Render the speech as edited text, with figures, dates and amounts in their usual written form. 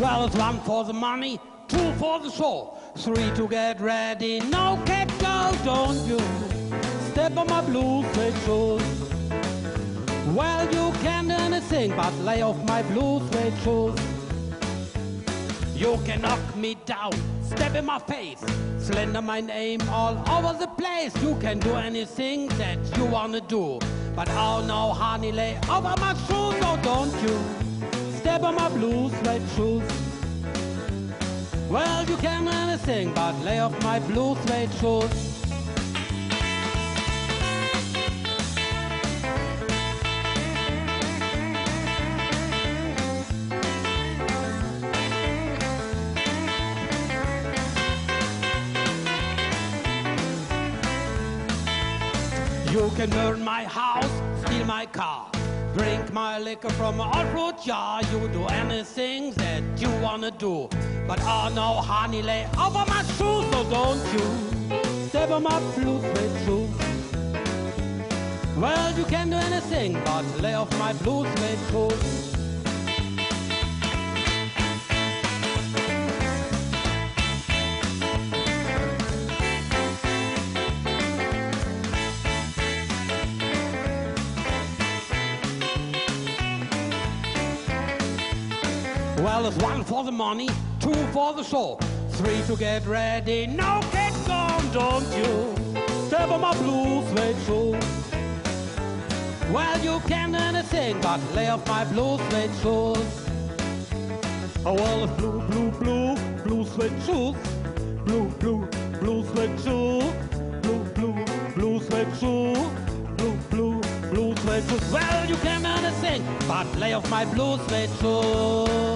Well, it's 1 for the money, 2 for the show, 3 to get ready. Now, cat, go, don't you step on my blue suede shoes. Well, you can't do anything but lay off my blue suede shoes. You can knock me down, step in my face, slander my name all over the place. You can do anything that you wanna do, but oh no, honey, lay over my shoes. Oh, don't you step on my blue suede shoes. Well, you can't do anything but lay off my blue suede shoes. You can burn my house, steal my car, drink my liquor from an old-fruit jar. You do anything that you wanna do, but oh no, honey, lay over my shoes. So don't you step on my blue suede shoes. Well, you can do anything but lay off my blue suede shoes. Well, it's 1 for the money, 2 for the show, 3 to get ready. Now get gone, don't you step on my blue suede shoes. Well, you can't do anything but lay off my blue suede shoes. Oh, well, it's blue, blue, blue, blue suede shoes. Blue, blue, blue suede shoes. Blue, blue, blue suede shoes. Blue, blue, blue suede shoes. Well, you can't do anything but lay off my blue suede shoes.